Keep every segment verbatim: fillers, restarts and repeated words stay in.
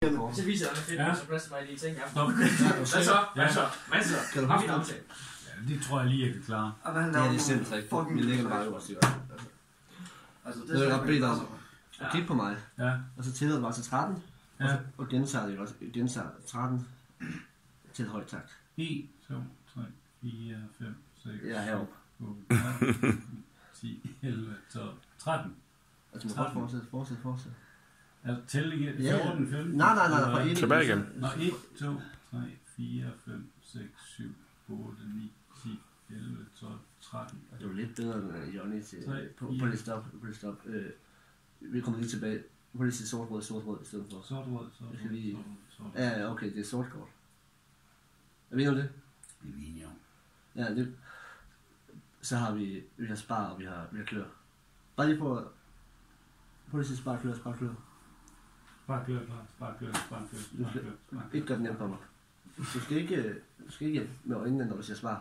kender. Så viser jeg dig fedt, Ja. så plads mig lige ting. Stop. Hvad så? Hvad så? Hvad så? Kan du Har vi huske en det? aftale? Ja, det tror jeg lige, jeg kan klare. Og hvad han Det her laver det er nogle simpelthen fucking Vi ligger bare over sig. Altså, Det er godt bedt dig Ja. at kigge på mig, Ja, og så tæller du bare til tretten, og, ja. så, og gentager det også. Gentager tretten til højt takt. en, to, tre, fire, fem, seks, Jeg er heroppe. otte, ti, elleve, tolv, tretten. Og du må godt fortsætte, fortsætte, fortsætte. Altså, tælle igen. Ja. fjorten, femten. Nej, nej, nej, nej, fra et. Tilbage igen. Nå, et, to, tre, fire, fem, seks, syv, otte, ni, ti, elleve, tolv, tretten. Og det var lidt bedre end uh, Johnny til, Tre, på, fire. på det stop, på det stop. Øh, vi kommer lige tilbage. På det sige sort rød, sort rød i stedet for. Sort rød, sort Jeg skal rød, lige- sort rød, sort rød. Ja, ja, okay, det er sort kort. Er vi enige om det? Det er vi enige om. Ja, det. Så har vi, vi har spar, og vi har, vi har klør. Bare lige på, på det sige spar, klør, spar, klør. Spar klør, klar. Spar klør, spar klør, spar klør, spar klør. Ikke gør det nemt for mig. Du skal ikke, du skal ikke med øjnene, når du siger spar.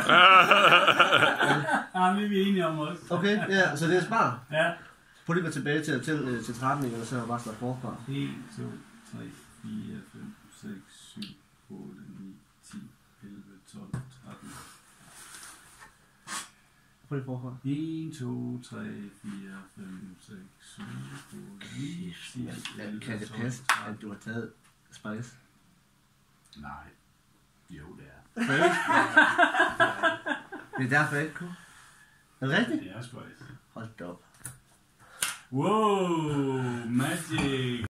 Ja, men vi er enige om også. Okay, ja, så det er spar. Ja. Prøv lige at gå tilbage til, til, til tretten, ikke? Og så bare starte forfra. en, to, tre, fire, fem, seks, syv, otte, ni, ti, elleve, tolv, tretten. Prøv lige forfra. en, to, tre, fire, fem, seks, syv, otte, ni, ti, Ja, elleve, kan det tolv, passe, tretten. at du har taget Spice? Nej. Jo, det er. Det er derfor, jeg ikke kunne. Er det rigtigt? Det er Spice. Hold da op. Wow, magic.